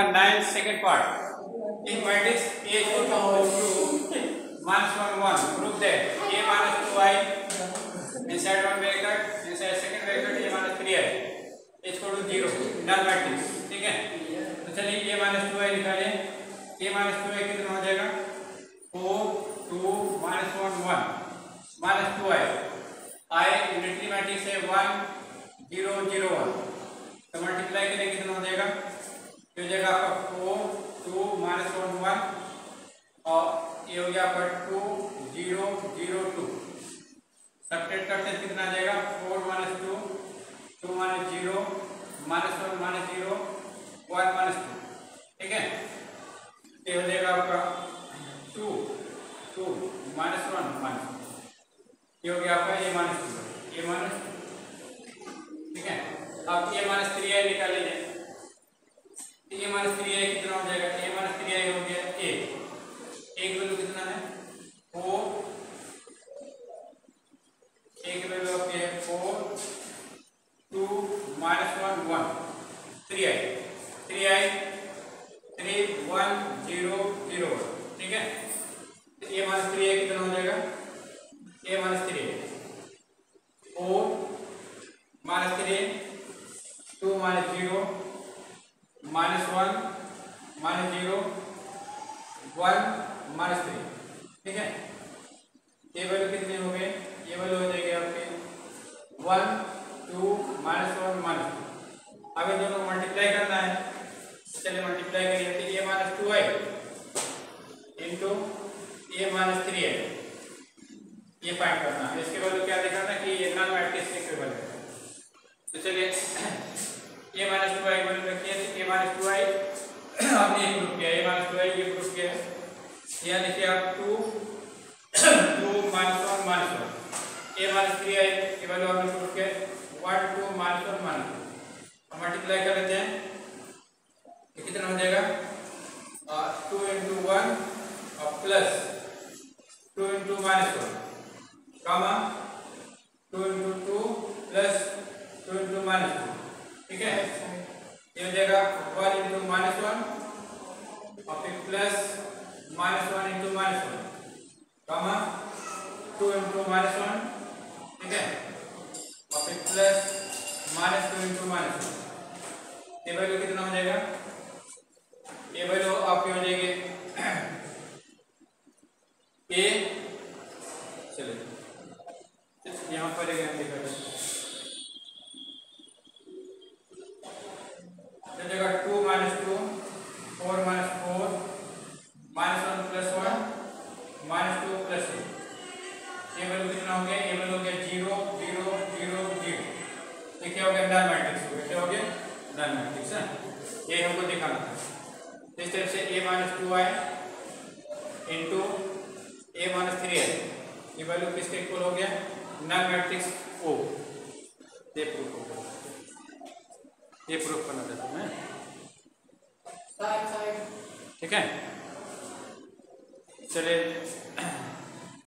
9 second part. In matrix A equal to 2 minus 1 1. Prove that A minus 2i inside one bracket, inside second bracket A minus 3i is equal to 0. Null matrix. ठीक है? तो चलिए A minus 2i निकालें. A minus 2i कितना हो जाएगा? 4 2 minus 1 1 minus 2i. I unitary matrix है 1 0 0 1. तो मल्टीप्लाई करें कितना हो जाएगा? ये हो जाएगा आपका 4 2 minus 1 1 और ये हो गया आपका 2 0 0 2. सब्ट्रैक्ट करते हैं कितना आ जाएगा? 4 minus 2 2 minus 0 minus 1 minus 0 1 minus 2. ठीक है? ये हो जाएगा आपका 2 2 minus 1 minus 2. ये हो गया आपका a minus 2 a minus 2. ठीक है? अब a minus 3i निकाल लीजिए. a minus 3i कितना हो जाएगा? a minus 3i हो गया a. एक वैल्यू कितना है? 4. एक वैल्यू आपकी है 4 2 minus 1 1 3i 3 1 0 0. ठीक है? तो a minus 3i कितना हो जाएगा? a minus 3i 4 minus 3 2 minus 0 minus 1 minus 0 1 minus 3. ठीक है? ये वैल्यू कितने हो गए? ये वैल्यू हो जाएगी आपके 1 2 minus 1 minus 2. अब इन दोनों को मल्टीप्लाई करना है. चलिए मल्टीप्लाई करिए. तो a minus 2i into a minus 3i ये फाइंड करना है. इसके वैल्यू क्या दिखाना कि ये नॉन मैट्रिक्स इक्विवेलेंट है. तो चलिए a minus 2i वैल्यू रखिए. a minus 2i आपने ये प्रूफ किया. a minus 2i ये प्रूफ किया. यहाँ देखिए आप 2 2 minus 1 minus 1. a minus 3i ये वैल्यू आपने प्रूफ किया 1 2 minus 1 minus 2. अब मल्टीप्लाई कर लेते हैं. ये कितना हो जाएगा? 2 into 1 और plus 2 into minus 1 comma 2 into 2 plus 2 into minus 2. ठीक है? ये हो जाएगा 1 into minus 1 और फिर plus minus 1 into minus 1 comma 2 into minus 1. ठीक है? और फिर प्लस minus 2 into minus 1. ये वैल्यू कितना हो जाएगा? ये वैल्यू आपकी हो जाएगी a. चलिए यहाँ पर एक दिखा जगह 2 minus 2 4 minus 4 minus 1 plus 1 minus 2 plus 2. ये वैल्यू कितना हो गया? ये वैल्यू हो गया 0 0 0 0. ये क्या हो गया? नॉन मैट्रिक्स हो गया. क्या हो गया? नॉन मैट्रिक्स है. ये हमको दिखाना था. इस तरह से a minus 2i into a minus 3i ये वैल्यू किसके इक्वल हो गया? Non matrix O. ये प्रूफ हो गया. ये प्रूफ करना चाहता हूँ मैं. ठीक है?